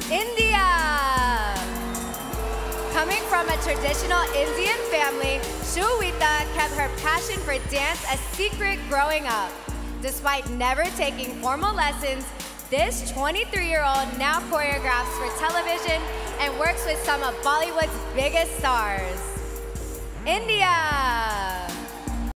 India. Coming from a traditional Indian family, Shweta kept her passion for dance a secret growing up. Despite never taking formal lessons, this 23-year-old now choreographs for television and works with some of Bollywood's biggest stars. India.